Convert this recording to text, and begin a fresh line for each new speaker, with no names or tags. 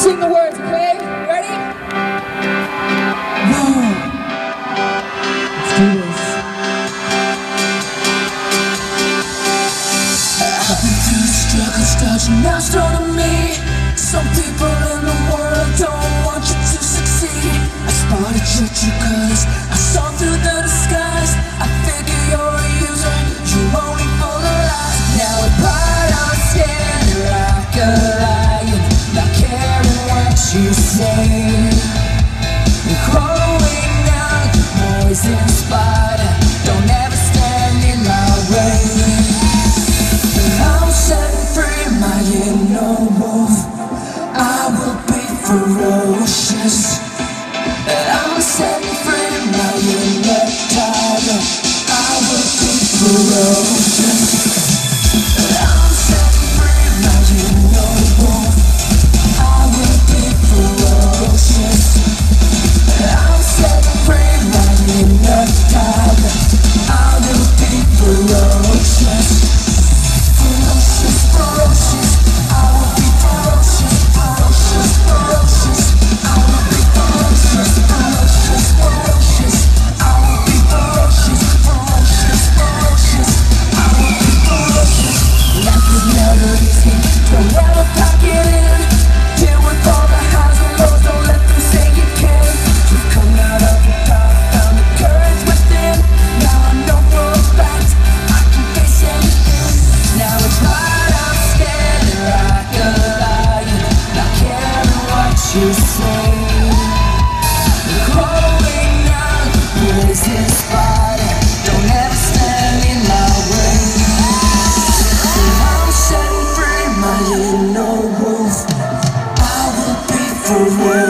sing the words, okay? Ready? Whoa. Let's do this. I've been through the struggle, starting now starting me. Some people in the world don't want you to succeed. I spotted your true colors, I saw through the disguise. I figure you're a user, you're only full of lies. Now with pride I'm standing like a lion, not caring what you say. You're crawling out, your poison spider, don't ever stand in my way. I'm setting free my inner wolf, I will be ferocious. I'm setting free my inner tiger, I will be ferocious. I'm setting free my inner wolf, I will be ferocious. I'm setting free my inner tiger, I will be ferocious. Ferocious, ferocious, I will be ferocious. Ferocious, ferocious, I will be ferocious. Ferocious, ferocious, I will be ferocious. Ferocious, ferocious, I will be ferocious. Life is never easy, don't ever pack it in. Deal with all the highs and lows, don't let them say you can't. You've come out of the dark, found the courage within. Now I know for a fact I can face anything. Now it's right, I'm standing like a lion, not caring what you say. You're crawling out, poison spider, don't ever stand in my way. I'm setting free my inner wolf, I will be ferocious.